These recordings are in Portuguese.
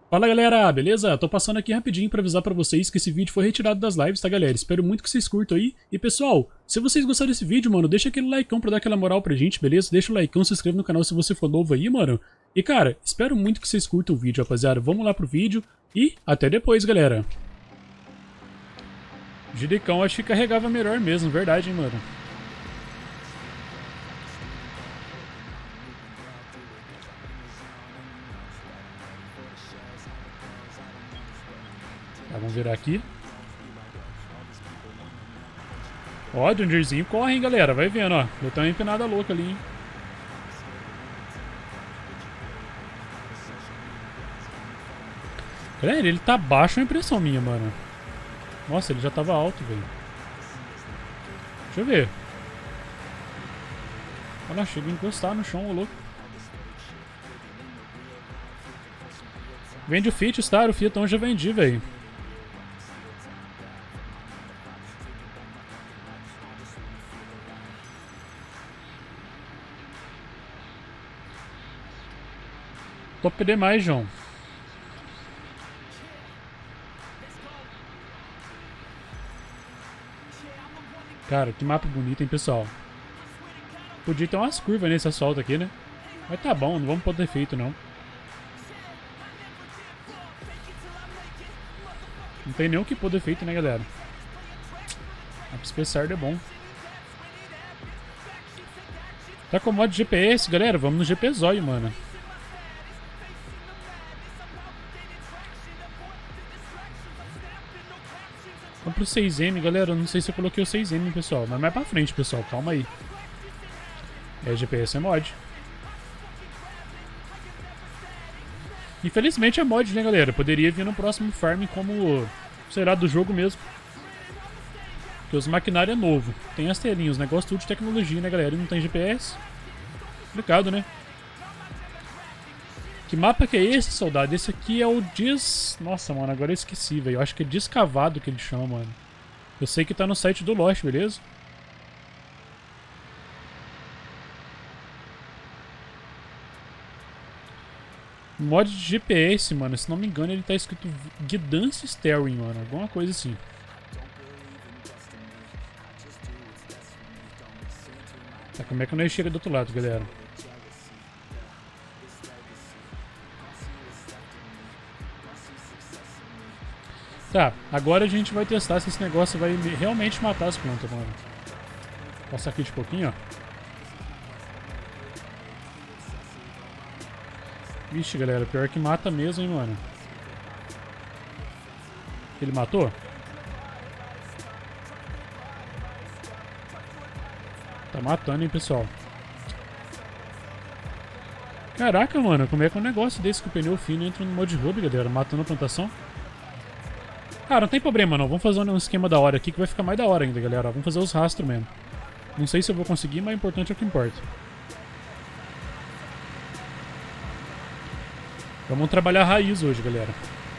Fala galera, beleza? Tô passando aqui rapidinho pra avisar pra vocês que esse vídeo foi retirado das lives, tá galera? Espero muito que vocês curtam aí. E pessoal, se vocês gostaram desse vídeo, mano, deixa aquele likeão pra dar aquela moral pra gente, beleza? Deixa o likeão, se inscreve no canal se você for novo aí, mano. E cara, espero muito que vocês curtam o vídeo, rapaziada. Vamos lá pro vídeo e até depois, galera. Judicão acho que carregava melhor mesmo, verdade, hein, mano. Tá, vamos virar aqui. Ó, o Jungerzinho corre, hein, galera. Vai vendo, ó. Deu uma empinada louca ali, hein. Galera, ele tá baixo, é uma impressão minha, mano. Nossa, ele já tava alto, velho. Deixa eu ver. Olha lá, chega a encostar no chão, ô louco. Vende o Fit, Star, o Fiatão já vendi, velho. Top demais, João. Cara, que mapa bonito, hein, pessoal. Podia ter umas curvas nesse asfalto aqui, né? Mas tá bom, não vamos pôr defeito, não. Não tem nem o que pôr defeito, né, galera? A especial é bom. Tá com modo GPS, galera. Vamos no GP Zóio, mano. Vamos pro 6M, galera. Eu não sei se eu coloquei o 6M, pessoal. Mas mais pra frente, pessoal. Calma aí. É, GPS é mod. Infelizmente é mod, né, galera? Poderia vir no próximo farm como será do jogo mesmo. Porque os maquinários é novo. Tem as telinhas, negócio tudo de tecnologia, né, galera? E não tem GPS. Complicado, né? Que mapa que é esse, soldado? Esse aqui é o Nossa, mano, agora eu esqueci, velho. Eu acho que é Descavado que ele chama, mano. Eu sei que tá no site do Lost, beleza? Mod de GPS, mano. Se não me engano, ele tá escrito Guidance Steering, mano. Alguma coisa assim. Tá, como é que nós chega do outro lado, galera? Tá, agora a gente vai testar se esse negócio vai realmente matar as plantas, mano. Passar aqui de pouquinho, ó. Vixe, galera, pior que mata mesmo, hein, mano. Ele matou? Tá matando, hein, pessoal. Caraca, mano, como é que é um negócio desse que o pneu fino entra no mod hub, galera? Matando a plantação? Cara, não tem problema não. Vamos fazer um esquema da hora aqui que vai ficar mais da hora ainda, galera. Vamos fazer os rastros mesmo. Não sei se eu vou conseguir, mas o importante é o que importa. Vamos trabalhar a raiz hoje, galera.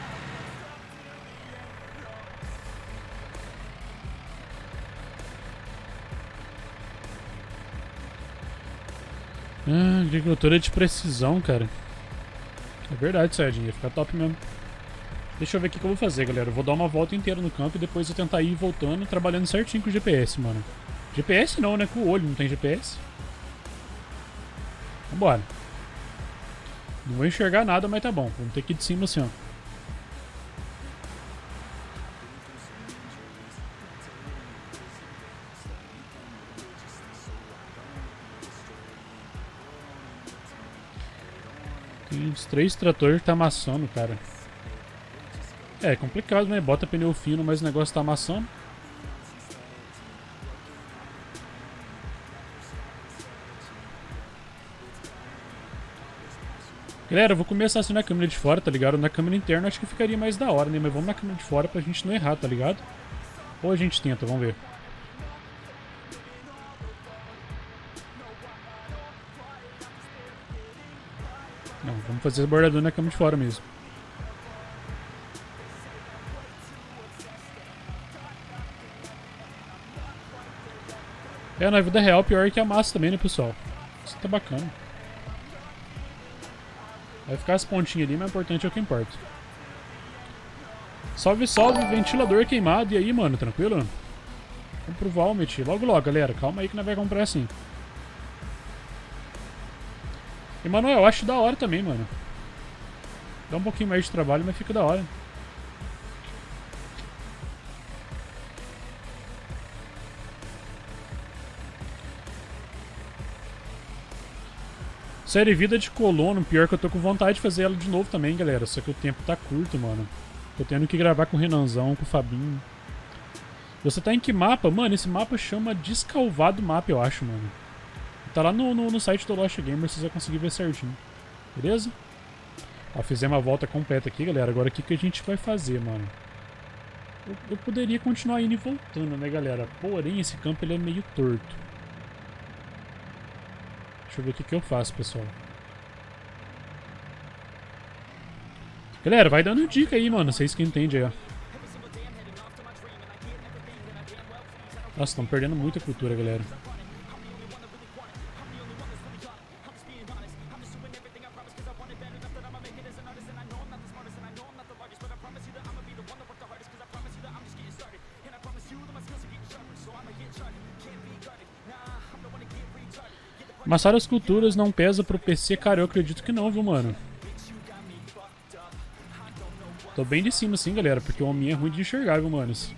Agricultura de precisão, cara. É verdade, Sérgio. Ia ficar top mesmo. Deixa eu ver o que eu vou fazer, galera. Eu vou dar uma volta inteira no campo e depois eu tentar ir voltando, trabalhando certinho com o GPS, mano. GPS não, né? Com o olho, não tem GPS. Vambora. Não vou enxergar nada, mas tá bom. Vamos ter que ir de cima assim, ó. Tem uns 3 tratores que tá amassando, cara. É complicado, né? Bota pneu fino, mas o negócio tá amassando. Galera, eu vou começar assim na câmera de fora, tá ligado? Na câmera interna acho que ficaria mais da hora, né? Mas vamos na câmera de fora pra gente não errar, tá ligado? Ou a gente tenta, vamos ver. Não, vamos fazer a bordadura na câmera de fora mesmo. É, na vida real, pior é que amassa também, né, pessoal? Isso tá bacana. Vai ficar as pontinhas ali, mas o importante é o que importa. Salve, salve, ventilador queimado. E aí, mano, tranquilo? Vamos pro Valmet. Logo, logo, galera. Calma aí que nós vamos comprar assim. E, mano, eu acho da hora também, mano. Dá um pouquinho mais de trabalho, mas fica da hora. Série Vida de Colono, pior que eu tô com vontade de fazer ela de novo também, galera. Só que o tempo tá curto, mano. Tô tendo que gravar com o Renanzão, com o Fabinho. Você tá em que mapa? Mano, esse mapa chama Descalvado Mapa, eu acho, mano. Tá lá no site do Lost Gamer, vocês vão conseguir ver certinho. Beleza? Ó, fizemos a volta completa aqui, galera. Agora o que a gente vai fazer, mano? Eu poderia continuar indo e voltando, né, galera? Porém, esse campo ele é meio torto. Deixa eu ver o que eu faço, pessoal. Galera, vai dando dica aí, mano. Vocês que entendem aí, ó. Nossa, estão perdendo muita cultura, galera. Amassar as culturas não pesa pro PC, cara, eu acredito que não, viu, mano? Tô bem de cima, sim, galera, porque o homem é ruim de enxergar, viu, manos?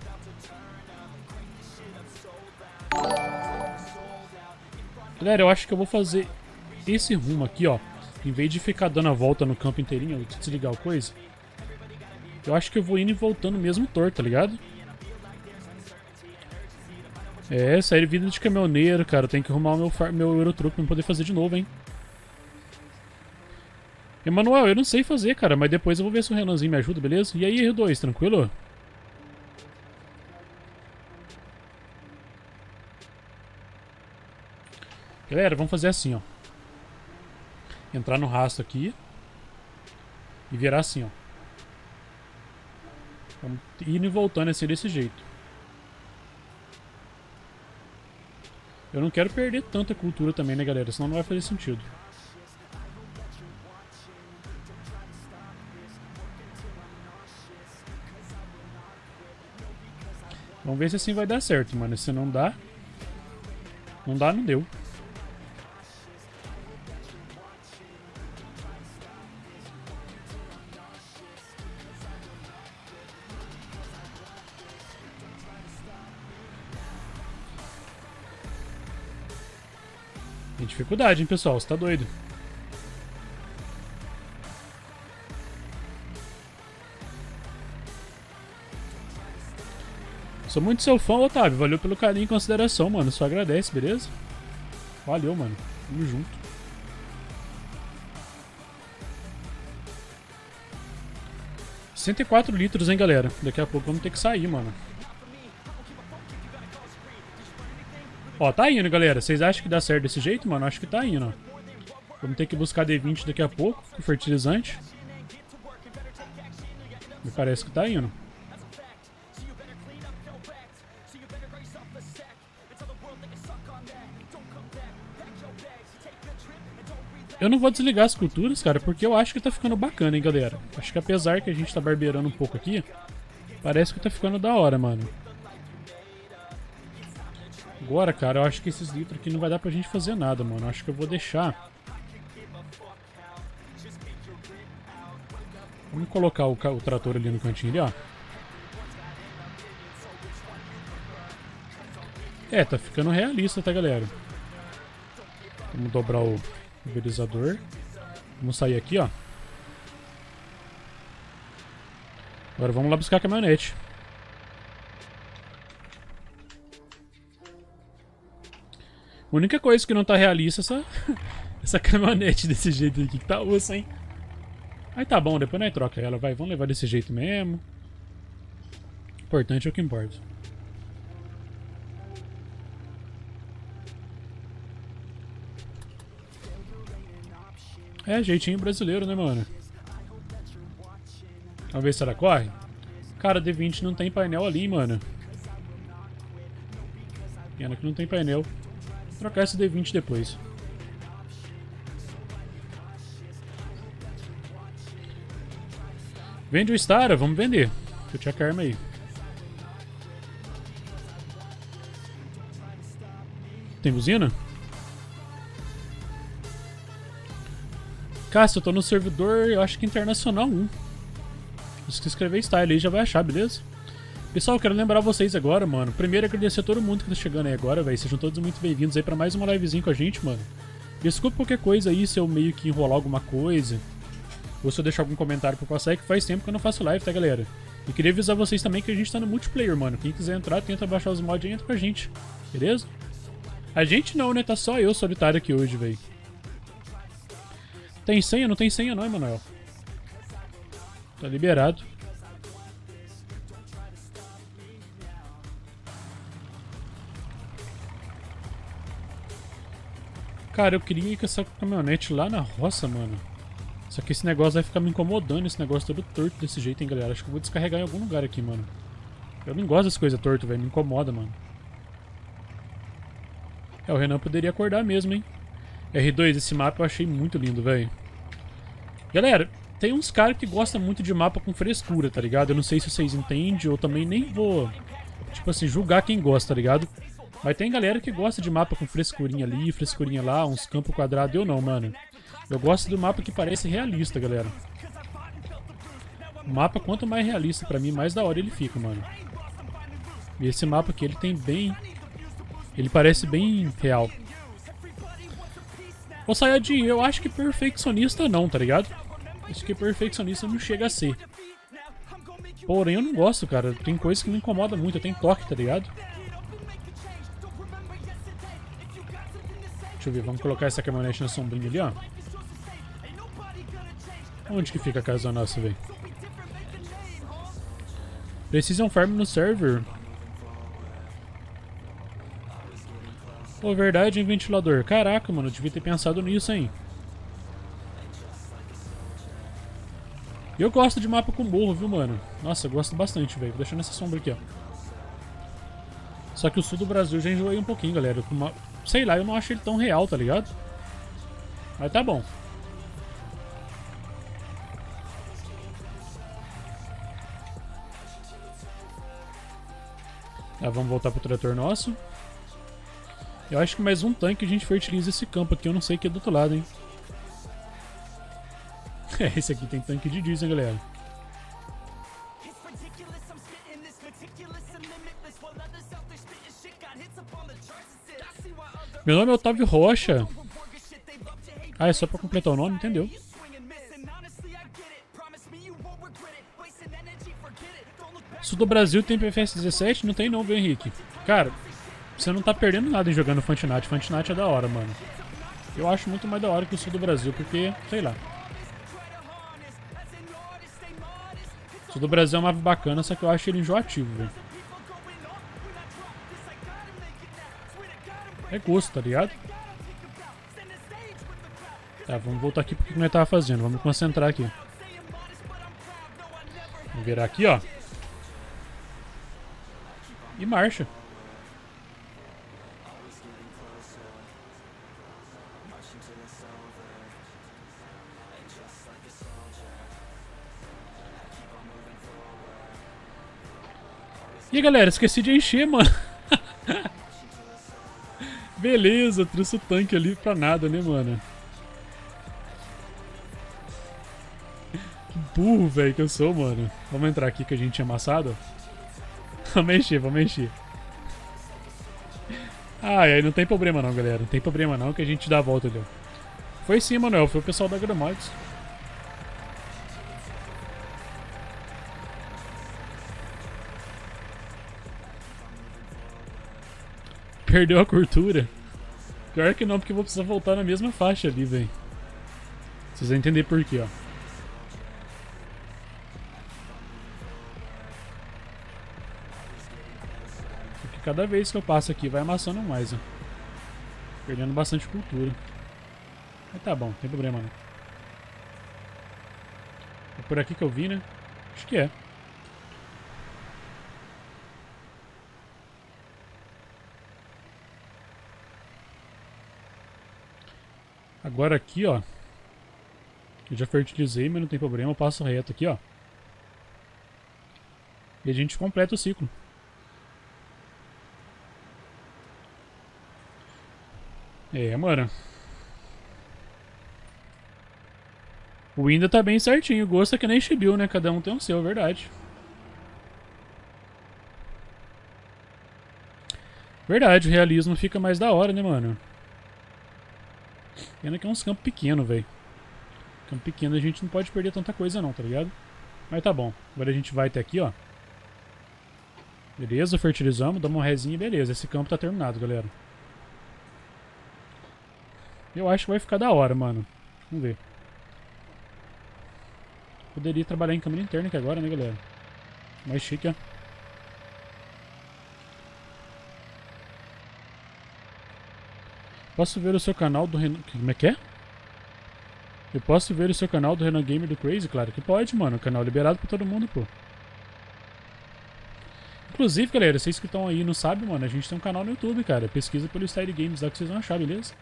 Galera, eu acho que eu vou fazer esse rumo aqui, ó. Em vez de ficar dando a volta no campo inteirinho, deixa eu desligar a coisa. Eu acho que eu vou indo e voltando mesmo torto, tá ligado? É, série Vida de Caminhoneiro, cara. Tem que arrumar o meu Eurotruck pra poder fazer de novo, hein. Emanuel, eu não sei fazer, cara, mas depois eu vou ver se o Renanzinho me ajuda, beleza? E aí, R2, tranquilo? Galera, vamos fazer assim, ó. Entrar no rastro aqui. E virar assim, ó. Vamos indo e voltando assim desse jeito. Eu não quero perder tanta cultura também, né, galera? Senão não vai fazer sentido. Vamos ver se assim vai dar certo, mano. Se não dá... Não dá, não deu. Tem dificuldade, hein, pessoal? Você tá doido. Sou muito seu fã, Otávio. Valeu pelo carinho e consideração, mano. Só agradece, beleza? Valeu, mano. Tamo junto. $104 hein, galera? Daqui a pouco vamos ter que sair, mano. Ó, tá indo, galera. Vocês acham que dá certo desse jeito, mano? Acho que tá indo, ó. Vamos ter que buscar D20 daqui a pouco, com fertilizante. Me parece que tá indo. Eu não vou desligar as culturas, cara, porque eu acho que tá ficando bacana, hein, galera. Acho que apesar que a gente tá barbeirando um pouco aqui, parece que tá ficando da hora, mano. Agora, cara, eu acho que esses litros aqui não vai dar pra gente fazer nada, mano. Eu acho que eu vou deixar. Vamos colocar o trator ali no cantinho ali, ó. É, tá ficando realista, tá, galera? Vamos dobrar o pulverizador. Vamos sair aqui, ó. Agora vamos lá buscar a caminhonete. A única coisa que não tá realista é essa caminhonete desse jeito aqui, que tá osso, hein? Aí tá bom, depois nós troca ela, vai. Vamos levar desse jeito mesmo. O importante é o que importa. É, jeitinho brasileiro, né, mano? Vamos ver se ela corre. Cara, D20 não tem painel ali, mano. Pena que não tem painel. Vou trocar esse D20 depois. Vende o Stara, vamos vender. Eu tinha a arma aí. Tem buzina? Cássio, eu tô no servidor, eu acho que internacional 1. Se escrever style aí já vai achar, beleza? Pessoal, eu quero lembrar vocês agora, mano. Primeiro, agradecer a todo mundo que tá chegando aí agora, velho. Sejam todos muito bem-vindos aí pra mais uma livezinha com a gente, mano. Desculpa qualquer coisa aí, se eu meio que enrolar alguma coisa. Ou se eu deixar algum comentário pra passar, é que faz tempo que eu não faço live, tá, galera? E queria avisar vocês também que a gente tá no multiplayer, mano. Quem quiser entrar, tenta baixar os mods e entra com a gente. Beleza? A gente não, né? Tá só eu solitário aqui hoje, velho. Tem senha? Não tem senha não, Emanuel. Tá liberado. Cara, eu queria ir com essa caminhonete lá na roça, mano. Só que esse negócio vai ficar me incomodando, esse negócio todo torto desse jeito, hein, galera. Acho que eu vou descarregar em algum lugar aqui, mano. Eu não gosto das coisas tortas, velho. Me incomoda, mano. É, o Renan poderia acordar mesmo, hein. R2, esse mapa eu achei muito lindo, velho. Galera, tem uns caras que gostam muito de mapa com frescura, tá ligado? Eu não sei se vocês entendem, ou também nem vou, tipo assim, julgar quem gosta, tá ligado? Mas tem galera que gosta de mapa com frescurinha ali, frescurinha lá, uns campos quadrados. Eu não, mano. Eu gosto do mapa que parece realista, galera. O mapa, quanto mais realista pra mim, mais da hora ele fica, mano. E esse mapa aqui, ele tem bem... Ele parece bem real. Ô Sayajin, eu acho que perfeccionista não, tá ligado? Acho que perfeccionista não chega a ser. Porém, eu não gosto, cara. Tem coisas que me incomodam muito. Eu tenho toque, tá ligado? Deixa eu ver, vamos colocar essa caminhonete na sombrinha ali, ó. Onde que fica a casa nossa, velho? Precisam farm no server. Pô, verdade, hein, ventilador. Caraca, mano, eu devia ter pensado nisso, hein. E eu gosto de mapa com morro, viu, mano? Nossa, eu gosto bastante, velho. Vou deixar nessa sombra aqui, ó. Só que o sul do Brasil já enjoei um pouquinho, galera. Sei lá, eu não acho ele tão real, tá ligado? Mas tá bom. Tá, vamos voltar pro trator nosso. Eu acho que mais um tanque a gente fertiliza esse campo aqui. Eu não sei o que é do outro lado, hein. É, esse aqui tem tanque de diesel, galera. Meu nome é Otávio Rocha. Ah, é só pra completar o nome, entendeu? Sul do Brasil tem PFS 17? Não tem não, viu, Henrique? Cara, você não tá perdendo nada em jogando Fantinat. Fantinat é da hora, mano. Eu acho muito mais da hora que o Sul do Brasil, porque, sei lá. O Sul do Brasil é um mapa bacana, só que eu acho ele enjoativo, velho. É gosto, tá ligado? Tá, vamos voltar aqui porque nós tava fazendo. Vamos concentrar aqui. Vamos virar aqui, ó. E marcha. E aí, galera, esqueci de encher, mano. Beleza, trouxe o tanque ali pra nada, né, mano? Que burro, velho, que eu sou, mano. Vamos entrar aqui que a gente tinha amassado. Vamos encher, vamos encher. Ai, não tem problema não, galera. Não tem problema não que a gente dá a volta ali, ó. Foi sim, Manuel. Foi o pessoal da Gramods. Perdeu a cultura? Pior que não, porque eu vou precisar voltar na mesma faixa ali, velho. Vocês vão entender por quê, ó. Porque cada vez que eu passo aqui vai amassando mais, ó. Perdendo bastante cultura. Mas tá bom, não tem problema não. É por aqui que eu vi, né? Acho que é. Agora aqui, ó. Eu já fertilizei, mas não tem problema. Eu passo reto aqui, ó. E a gente completa o ciclo. É, mano. O Winda tá bem certinho. O gosto é que nem Chibiu, né? Cada um tem o seu, é verdade. Verdade, o realismo fica mais da hora, né, mano? Pena que é uns campos pequenos, velho. Campo pequeno a gente não pode perder tanta coisa não, tá ligado? Mas tá bom. Agora a gente vai até aqui, ó. Beleza, fertilizamos, damos uma resinha e beleza. Esse campo tá terminado, galera. Eu acho que vai ficar da hora, mano. Vamos ver. Poderia trabalhar em câmera interna aqui agora, né, galera? Mais chique, ó. Posso ver o seu canal do Renan... Como é que é? Eu posso ver o seu canal do Renan Gamer do Crazy? Claro que pode, mano. O canal é liberado pra todo mundo, pô. Inclusive, galera, vocês que estão aí e não sabem, mano, a gente tem um canal no YouTube, cara. Pesquisa pelo Style Games lá que vocês vão achar, beleza?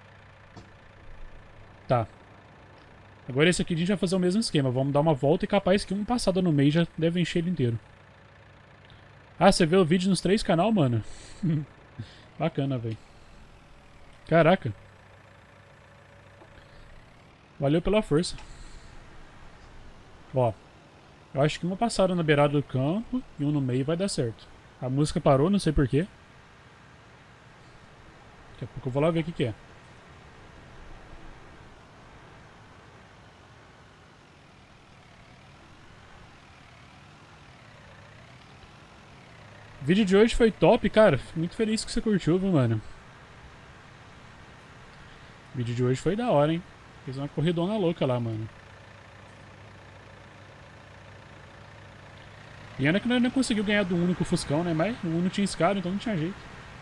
Tá. Agora esse aqui a gente vai fazer o mesmo esquema. Vamos dar uma volta e capaz que uma passada no meio já deve encher ele inteiro. Ah, você vê o vídeo nos 3 canal, mano? Bacana, velho. Caraca. Valeu pela força. Ó. Eu acho que uma passada na beirada do campo e um no meio vai dar certo. A música parou, não sei porquê. Daqui a pouco eu vou lá ver o que é. O vídeo de hoje foi top, cara. Fico muito feliz que você curtiu, viu, mano? O vídeo de hoje foi da hora, hein? Fez uma corridona louca lá, mano. Pena que nós não conseguiu ganhar do único Fuscão, né? Mas o Uno tinha escada, então não tinha jeito.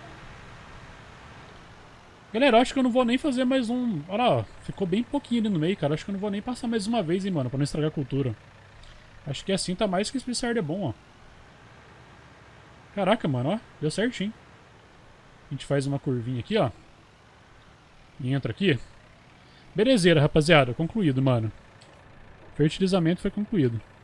Galera, eu acho que eu não vou nem fazer mais um... Olha lá, ó. Ficou bem pouquinho ali no meio, cara. Acho que eu não vou nem passar mais uma vez, hein, mano. Pra não estragar a cultura. Acho que assim tá mais que especial é bom, ó. Caraca, mano, ó. Deu certinho. A gente faz uma curvinha aqui, ó. E entra aqui. Belezeira, rapaziada. Concluído, mano. Fertilizamento foi concluído.